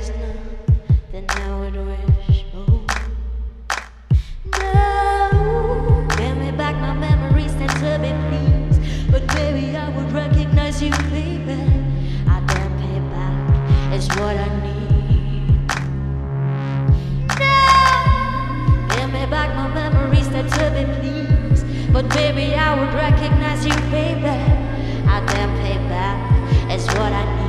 there's nothing I would wish for. No, give me back my memories that to me, please. But baby, I would recognize you, baby. I damn pay back is what I need. No, give me back my memories that to me, please. But baby, I would recognize you, baby. I damn pay back is what I need.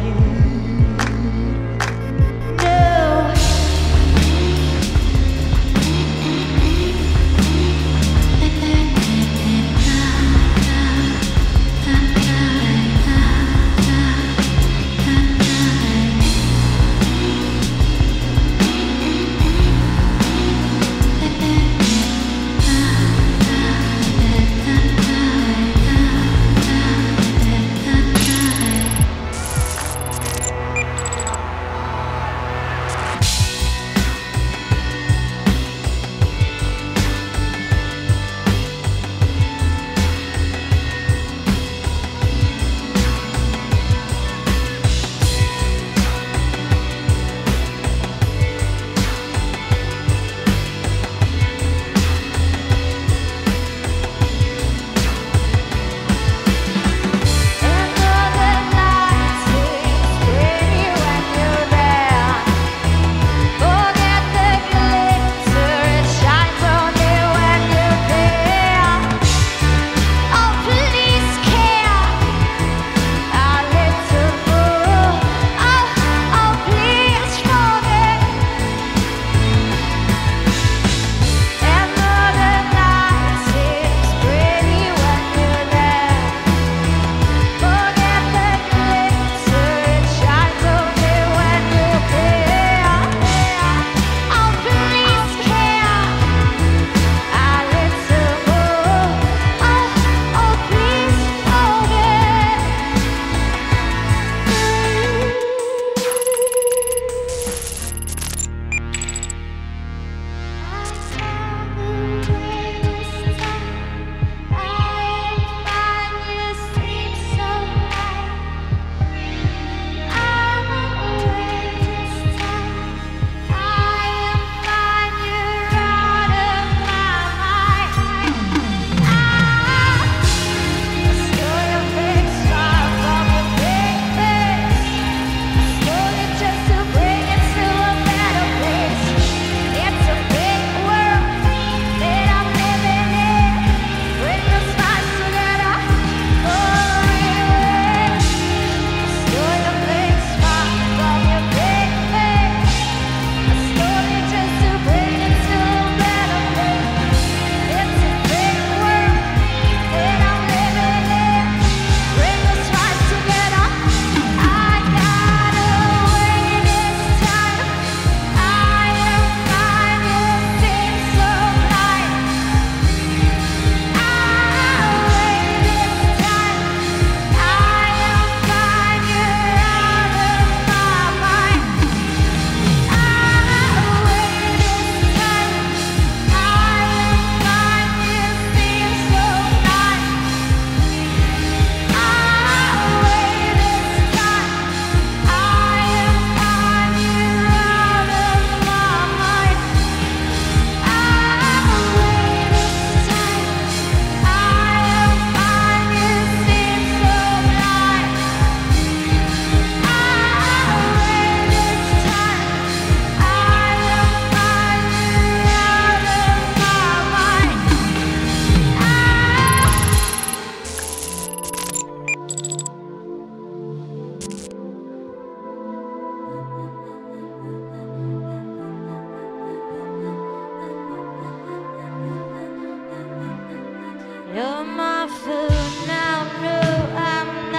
You're my food now, no, I'm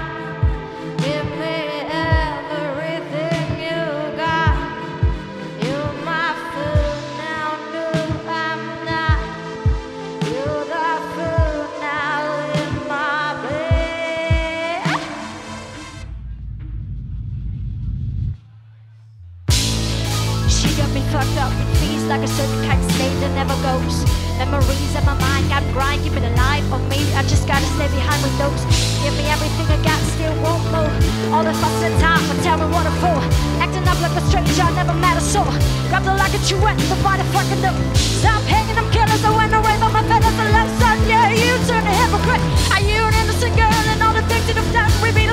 not. Give me everything you got. You're my food now, no, I'm not. You're the food now in my bed. She got me fucked up with fees like a certain kind of slave that never goes. Memories in my mind got grind, keep it alive. Or maybe I just gotta stay behind with those. Give me everything I got, still won't move. All the fuss and time, but tell me what I'm for. Acting up like a stranger, I never met a soul. Grab the like it you went, the body fucking up. Stop hanging, I'm careless, I went away, but my feathers are left son. Yeah, you turn a hypocrite. Are you an innocent girl and all the things that have done? We be